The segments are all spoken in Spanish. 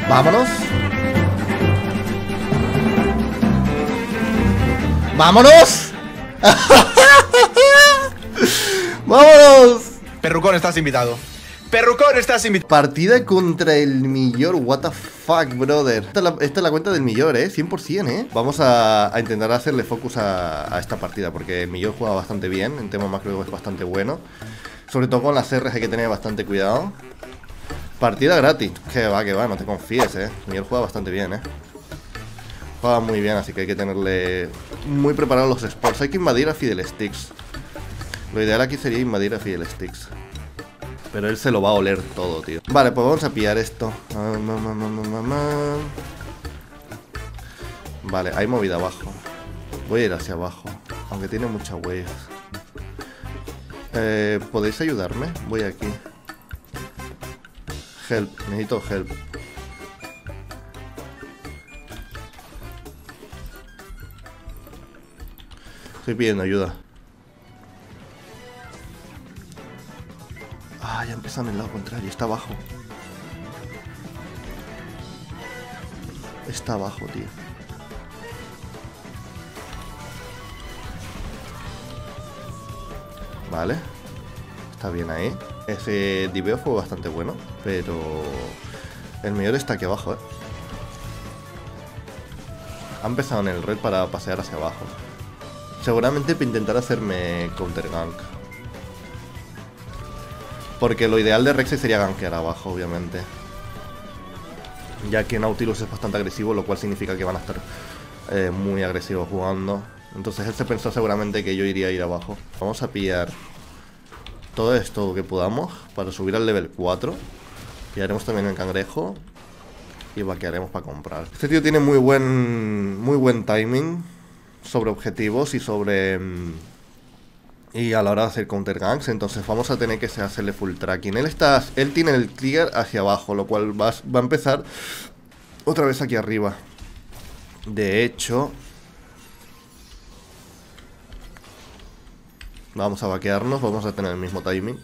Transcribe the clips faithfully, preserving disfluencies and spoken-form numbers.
Vámonos. ¡Vámonos! ¡Vámonos! Perrucón, estás invitado. Perrucón, estás invitado. Partida contra el Millor. What the fuck, brother. Esta es la, esta es la cuenta del Millor, eh. cien por cien, eh. Vamos a, a intentar hacerle focus a, a esta partida, porque el Millor juega bastante bien. En tema macro es bastante bueno. Sobre todo con las R's hay que tener bastante cuidado. Partida gratis. Que va, que va, no te confíes, eh. El Millor juega bastante bien, eh. Juega muy bien, así que hay que tenerle muy preparados los sports. Hay que invadir a Fiddlesticks. Lo ideal aquí sería invadir a Fiddlesticks. Pero él se lo va a oler todo, tío. Vale, pues vamos a pillar esto. Vale, hay movida abajo. Voy a ir hacia abajo, aunque tiene mucha waves. eh, ¿Podéis ayudarme? Voy aquí. Help, necesito help. Estoy pidiendo ayuda. Ah, ya empiezan en el lado contrario. Está abajo. Está abajo, tío. Vale. Está bien ahí. Ese diveo fue bastante bueno, pero el Millor está aquí abajo, eh. Ha empezado en el red para pasear hacia abajo. Seguramente para intentar hacerme counter gank. Porque lo ideal de Rek'Sai sería gankear abajo, obviamente. Ya que Nautilus es bastante agresivo, lo cual significa que van a estar eh, muy agresivos jugando. Entonces él se pensó seguramente que yo iría a ir abajo. Vamos a pillar todo esto que podamos para subir al level cuatro. Pillaremos también el cangrejo y vaquearemos para comprar. Este tío tiene muy buen, muy buen timing sobre objetivos y sobre... Y a la hora de hacer counter ganks, entonces vamos a tener que hacerle full tracking. Él está, él tiene el trigger hacia abajo, lo cual va, va a empezar otra vez aquí arriba. De hecho, vamos a vaquearnos, vamos a tener el mismo timing.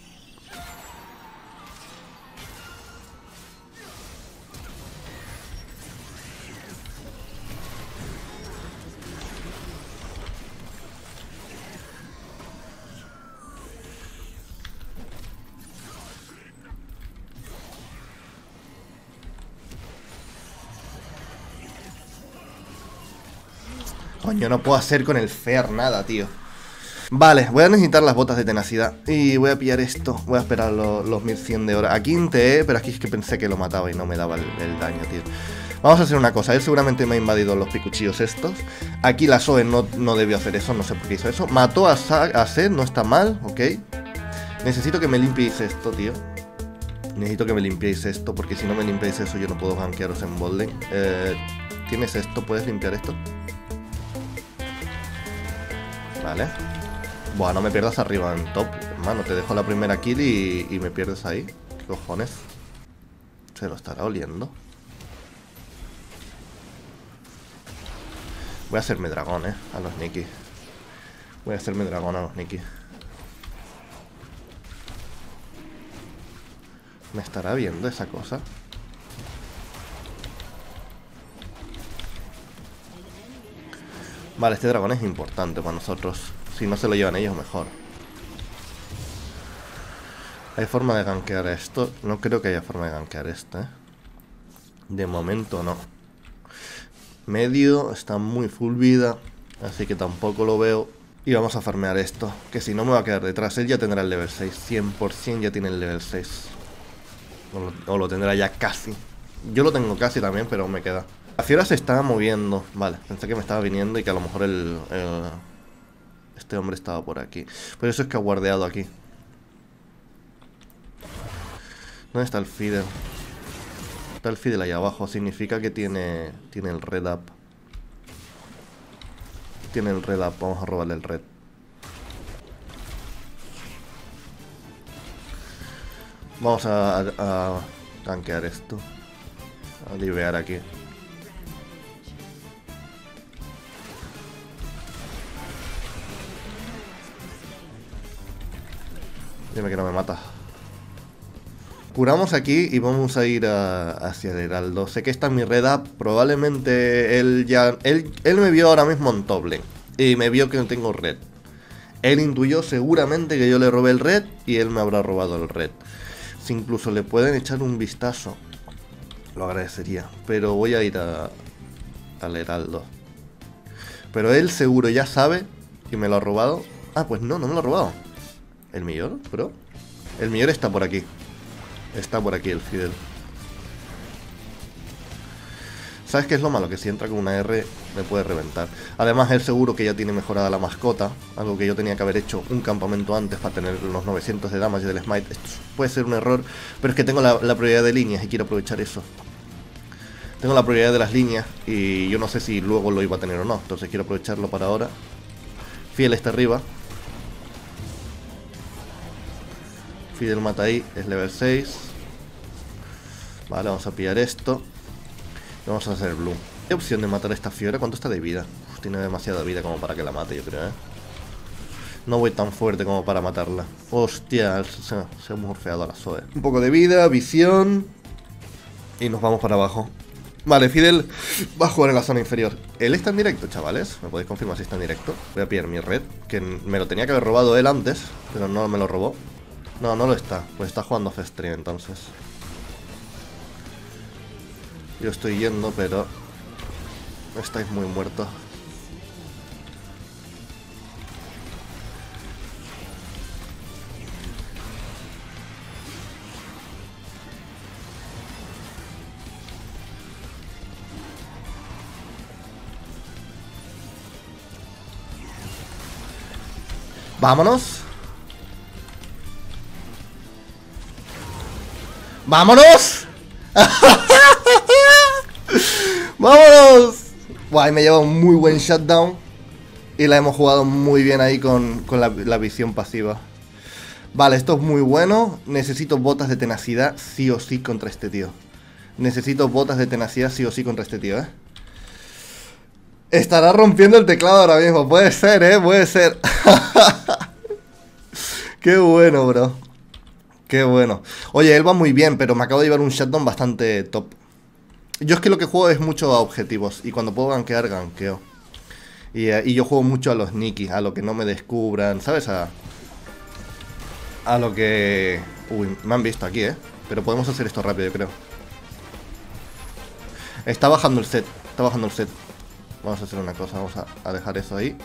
Coño, no puedo hacer con el Fear nada, tío. Vale, voy a necesitar las botas de tenacidad. Y voy a pillar esto. Voy a esperar lo, los mil cien de hora. Aquí intenté, pero aquí es que pensé que lo mataba y no me daba el, el daño, tío. Vamos a hacer una cosa. Él seguramente me ha invadido los picuchillos estos. Aquí la Zoe no, no debió hacer eso. No sé por qué hizo eso. Mató a, Sa a Zed, no está mal, ok. Necesito que me limpiéis esto, tío. Necesito que me limpiéis esto, porque si no me limpiáis eso yo no puedo gankearos en botlane. Eh, ¿Tienes esto? ¿Puedes limpiar esto? Vale. Buah, no me pierdas arriba en top. Hermano, te dejo la primera kill y, y me pierdes ahí. ¿Qué cojones? Se lo estará oliendo. Voy a hacerme dragón, eh, a los Nikki. Voy a hacerme dragón a los Nikki. ¿Me estará viendo esa cosa? Vale, este dragón es importante para nosotros. Si no se lo llevan ellos, mejor. ¿Hay forma de gankear esto? No creo que haya forma de gankear esto, ¿eh? De momento no. Medio está muy full vida, así que tampoco lo veo. Y vamos a farmear esto, que si no me va a quedar detrás. Él ya tendrá el level seis, cien por cien ya tiene el level seis. O lo, o lo tendrá ya casi. Yo lo tengo casi también, pero me queda. La fiera se está moviendo. Vale, pensé que me estaba viniendo y que a lo mejor el, el este hombre estaba por aquí. Por eso es que ha guardeado aquí. ¿Dónde está el feeder? Está el feeder ahí abajo. Significa que tiene, tiene el red up. Tiene el red up. Vamos a robarle el red. Vamos a, a, a tanquear esto. A divear aquí. Dime que no me mata. Curamos aquí y vamos a ir a, hacia el Heraldo. Sé que esta es mi red up. Probablemente él ya... Él, él me vio ahora mismo en top lane. Y me vio que no tengo red. Él intuyó seguramente que yo le robé el red. Y él me habrá robado el red. Si incluso le pueden echar un vistazo, lo agradecería. Pero voy a ir a, al Heraldo. Pero él seguro ya sabe que me lo ha robado. Ah, pues no, no me lo ha robado. ¿El Millor, bro? El Millor está por aquí. Está por aquí el Fidel. ¿Sabes qué es lo malo? Que si entra con una R me puede reventar. Además él seguro que ya tiene mejorada la mascota. Algo que yo tenía que haber hecho un campamento antes para tener los novecientos de damage del smite. Esto puede ser un error, pero es que tengo la, la prioridad de líneas y quiero aprovechar eso. Tengo la prioridad de las líneas y yo no sé si luego lo iba a tener o no. Entonces quiero aprovecharlo para ahora. Fidel está arriba. Fidel mata ahí, es level seis. Vale, vamos a pillar esto. Y vamos a hacer el Bloom. ¿Hay opción de matar a esta Fiora? ¿Cuánto está de vida? Uf, tiene demasiada vida como para que la mate, yo creo, ¿eh? No voy tan fuerte como para matarla. Hostia, se, se ha morfeado a la Zoe. Un poco de vida, visión. Y nos vamos para abajo. Vale, Fidel va a jugar en la zona inferior. Él está en directo, chavales. ¿Me podéis confirmar si está en directo? Voy a pillar mi red, que me lo tenía que haber robado él antes, pero no me lo robó. No, no lo está. Pues está jugando F-Stream entonces. Yo estoy yendo, pero estáis muy muertos. Vámonos. ¡Vámonos! ¡Vámonos! Guay, me lleva un muy buen shutdown. Y la hemos jugado muy bien ahí con, con la, la visión pasiva. Vale, esto es muy bueno. Necesito botas de tenacidad sí o sí contra este tío. Necesito botas de tenacidad sí o sí contra este tío, ¿eh? Estará rompiendo el teclado ahora mismo. Puede ser, ¿eh? Puede ser. Qué bueno, bro. Qué bueno. Oye, él va muy bien, pero me acabo de llevar un shutdown bastante top. Yo es que lo que juego es mucho a objetivos. Y cuando puedo gankear, gankeo. Y, y yo juego mucho a los Nikki, a lo que no me descubran, ¿sabes? A, a lo que... Uy, me han visto aquí, ¿eh? Pero podemos hacer esto rápido, yo creo. Está bajando el set. Está bajando el set. Vamos a hacer una cosa. Vamos a, a dejar eso ahí.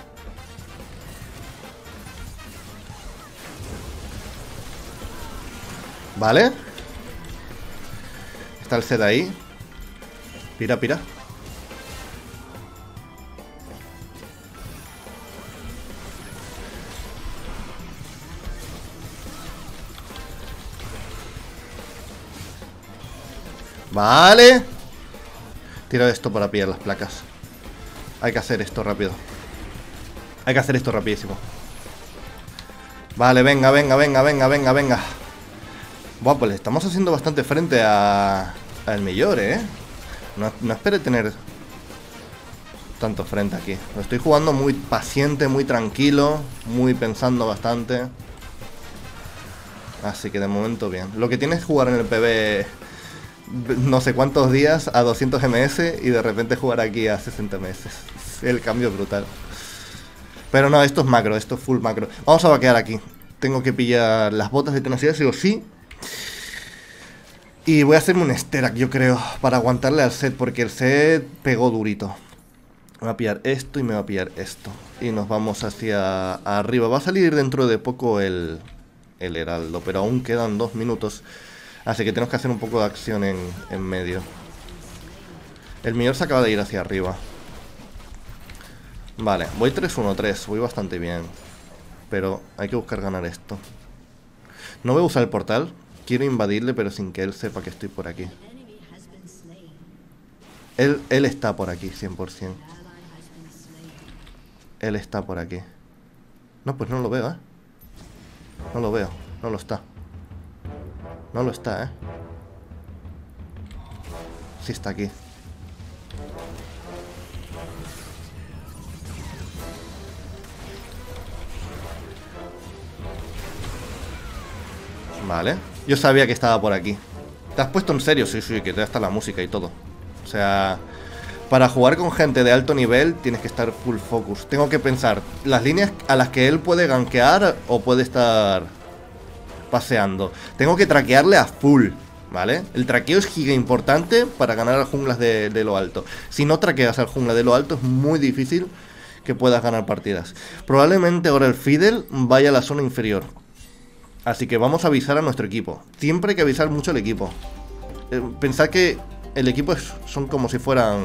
Vale. Está el set ahí. Pira, pira. Vale. Tiro esto para pillar las placas. Hay que hacer esto rápido. Hay que hacer esto rapidísimo. Vale, venga, venga, venga, venga, venga, venga. Buah, pues le estamos haciendo bastante frente a... al Millor, ¿eh? No, no espere tener tanto frente aquí. Lo estoy jugando muy paciente, muy tranquilo, muy pensando bastante. Así que de momento bien. Lo que tiene es jugar en el P B no sé cuántos días a doscientos M S y de repente jugar aquí a sesenta M S. El cambio es brutal. Pero no, esto es macro, esto es full macro. Vamos a vaquear aquí. Tengo que pillar las botas de tenacidad, sí o sí. Y voy a hacerme un Sterak, yo creo, para aguantarle al set, porque el set pegó durito. Me voy a pillar esto y me voy a pillar esto. Y nos vamos hacia arriba. Va a salir dentro de poco el, el Heraldo, pero aún quedan dos minutos. Así que tenemos que hacer un poco de acción en, en medio. El Millor se acaba de ir hacia arriba. Vale, voy tres uno tres, voy bastante bien. Pero hay que buscar ganar esto. No voy a usar el portal. Quiero invadirle, pero sin que él sepa que estoy por aquí. Él, él está por aquí, cien por cien. Él está por aquí. No, pues no lo veo, ¿eh? No lo veo, no lo está. No lo está, ¿eh? Sí está aquí. Vale. Yo sabía que estaba por aquí. ¿Te has puesto en serio? Sí, sí, que te está la música y todo. O sea, para jugar con gente de alto nivel tienes que estar full focus. Tengo que pensar las líneas a las que él puede gankear o puede estar paseando. Tengo que traquearle a full, ¿vale? El traqueo es giga importante para ganar a junglas de, de lo alto. Si no traqueas al jungla de lo alto es muy difícil que puedas ganar partidas. Probablemente ahora el Fidel vaya a la zona inferior. Así que vamos a avisar a nuestro equipo. Siempre hay que avisar mucho al equipo. eh, Pensad que el equipo es, son como si fueran...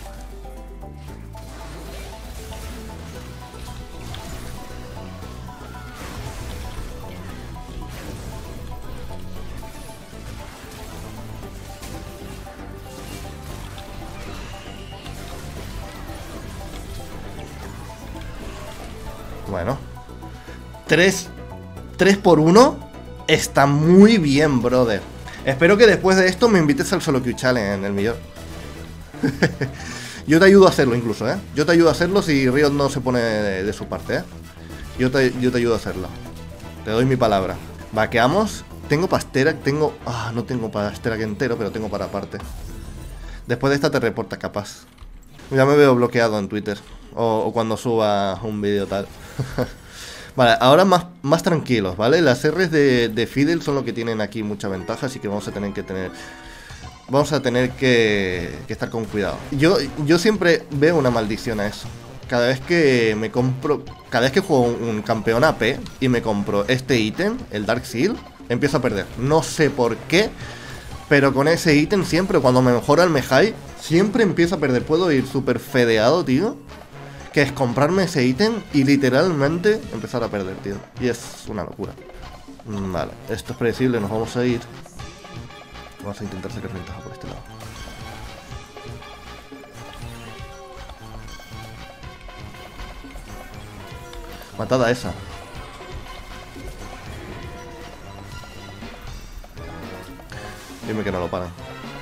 Bueno, tres por uno está muy bien, brother. Espero que después de esto me invites al Solo Queue Challenge en el millón. Yo te ayudo a hacerlo incluso, ¿eh? Yo te ayudo a hacerlo si Riot no se pone de, de su parte, ¿eh? Yo te, yo te ayudo a hacerlo. Te doy mi palabra. Vaqueamos. Tengo pastera, tengo... Ah, no tengo pastera que entero, pero tengo para aparte. Después de esta te reporta capaz. Ya me veo bloqueado en Twitter. O, o cuando suba un vídeo tal. Vale, ahora más, más tranquilos, ¿vale? Las R's de, de Fidel son lo que tienen aquí mucha ventaja, así que vamos a tener que tener... Vamos a tener que, que estar con cuidado. Yo, yo siempre veo una maldición a eso. Cada vez que me compro... Cada vez que juego un, un campeón A P y me compro este ítem, el Dark Seal, empiezo a perder. No sé por qué, pero con ese ítem siempre, cuando me mejora el Mejai, siempre empiezo a perder. Puedo ir súper fedeado, tío. Que es comprarme ese ítem y literalmente empezar a perder, tío. Y es una locura. Vale, esto es predecible, nos vamos a ir. Vamos a intentar sacar ventaja por este lado. Matada esa. Dime que no lo paran.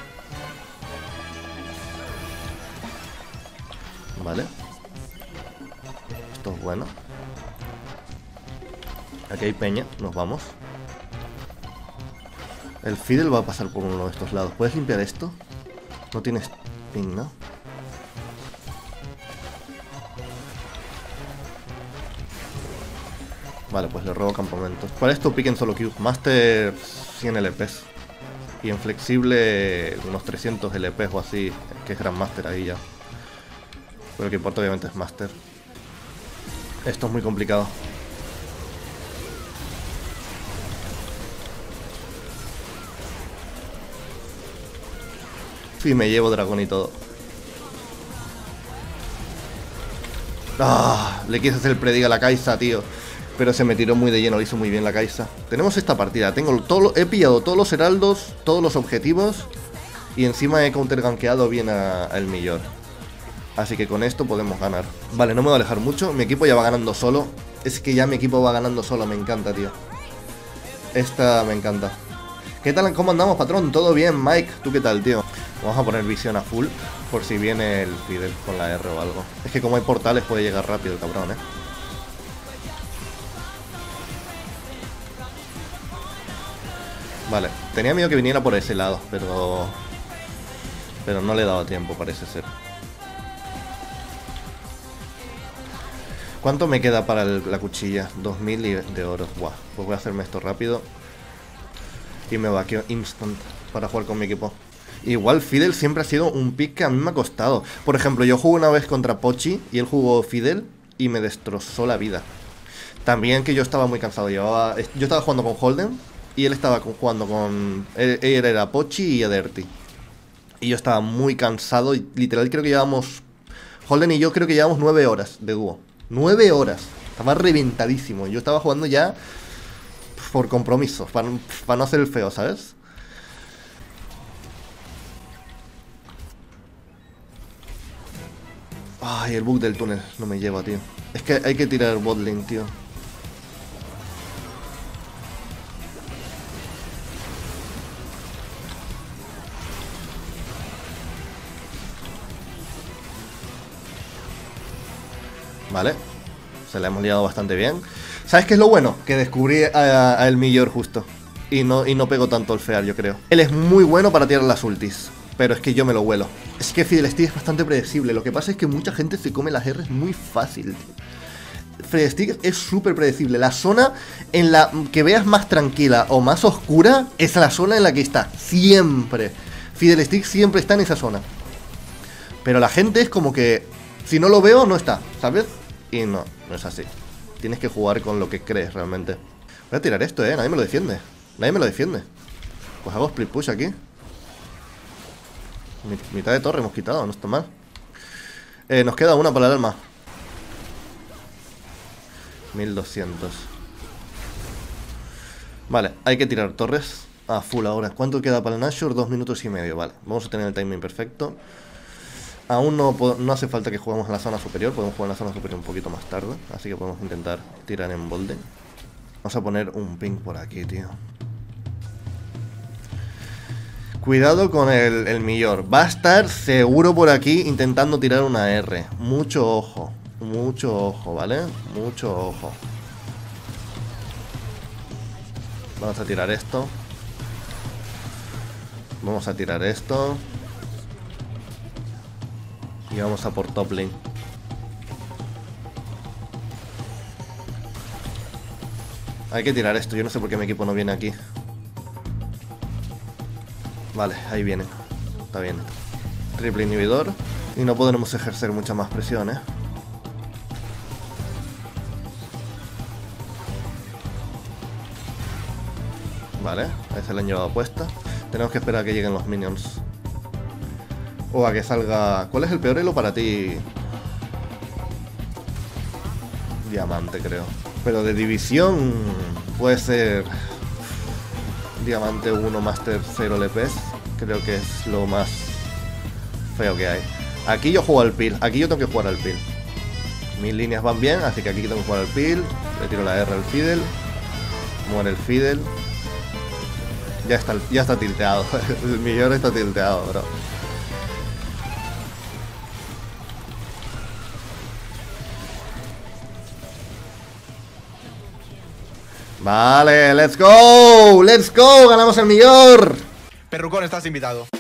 Vale. Esto es bueno. Aquí hay peña, nos vamos. El Fidel va a pasar por uno de estos lados. ¿Puedes limpiar esto? No tienes ping, ¿no? Vale, pues le robo campamentos. ¿Cuál es tu pick en solo queue? Master cien L Ps. Y en flexible unos trescientos L Ps o así, que es Gran Master ahí ya. Pero lo que importa obviamente es Master. Esto es muy complicado. Sí, me llevo dragón y todo. Ah, le quise hacer el prediga a la Kai'Sa, tío. Pero se me tiró muy de lleno, lo hizo muy bien la Kai'Sa. Tenemos esta partida, tengo todo lo, he pillado todos los heraldos, todos los objetivos. Y encima he countergankeado bien a, a el Millor. Así que con esto podemos ganar. Vale, no me voy a alejar mucho, mi equipo ya va ganando solo. Es que ya mi equipo va ganando solo, me encanta, tío. Esta me encanta. ¿Qué tal? ¿Cómo andamos, patrón? ¿Todo bien, Mike? ¿Tú qué tal, tío? Vamos a poner visión a full, por si viene el Fidel con la R o algo. Es que como hay portales puede llegar rápido el cabrón, ¿eh? Vale, tenía miedo que viniera por ese lado, pero... Pero no le he dado tiempo, parece ser. ¿Cuánto me queda para el, la cuchilla? dos mil de oro. Buah, pues voy a hacerme esto rápido. Y me vaqueo instant para jugar con mi equipo. Igual Fidel siempre ha sido un pick que a mí me ha costado. Por ejemplo, yo jugué una vez contra Pochi y él jugó Fidel y me destrozó la vida. También que yo estaba muy cansado. Llevaba, yo estaba jugando con Holden y él estaba jugando con... Él, él era Pochi y Ederti. Y yo estaba muy cansado y literal creo que llevamos... Holden y yo creo que llevamos nueve horas de dúo. nueve horas. Estaba reventadísimo. Yo estaba jugando ya por compromiso, para, para no hacer el feo, ¿sabes? Ay, el bug del túnel no me lleva, tío. Es que hay que tirar botlane, tío. Vale. Se la hemos liado bastante bien. ¿Sabes qué es lo bueno? Que descubrí a, a el Millor justo. y no, y no pego tanto el fear, yo creo. Él es muy bueno para tirar las ultis, pero es que yo me lo huelo. Es que Fiddlestick es bastante predecible. Lo que pasa es que mucha gente se come las R's muy fácil. Fiddlestick es súper predecible. La zona en la que veas más tranquila o más oscura es la zona en la que está. Siempre. Fiddlestick siempre está en esa zona. Pero la gente es como que si no lo veo, no está, ¿sabes? Y no, no es así. Tienes que jugar con lo que crees realmente. Voy a tirar esto, eh, nadie me lo defiende. Nadie me lo defiende. Pues hago split push aquí. Mitad de torre hemos quitado, no está mal. eh, Nos queda una para el alma. mil doscientos. Vale, hay que tirar torres a full ahora. ¿Cuánto queda para el Nashor? Dos minutos y medio, vale. Vamos a tener el timing perfecto. Aún no, no hace falta que juguemos en la zona superior. Podemos jugar en la zona superior un poquito más tarde. Así que podemos intentar tirar en bolden. Vamos a poner un ping por aquí, tío. Cuidado con el, el Millor. Va a estar seguro por aquí intentando tirar una R. Mucho ojo. Mucho ojo, ¿vale? Mucho ojo. Vamos a tirar esto. Vamos a tirar esto. Y vamos a por top lane. Hay que tirar esto. Yo no sé por qué mi equipo no viene aquí. Vale, ahí viene. Está bien. Triple inhibidor. Y no podremos ejercer mucha más presión, ¿eh? Vale, ahí se le han llevado puesta. Tenemos que esperar a que lleguen los minions. O a que salga... ¿Cuál es el peor elo para ti? Diamante, creo. Pero de división puede ser... Diamante uno, Master cero L P S. Creo que es lo más feo que hay. Aquí yo juego al peel. Aquí yo tengo que jugar al peel. Mis líneas van bien, así que aquí tengo que jugar al peel. Le tiro la R al Fiddle. Muere el Fiddle. Ya está, ya está tilteado. El millón está tilteado, bro. Vale, let's go. Let's go. Ganamos el millón. Perrucón, estás invitado.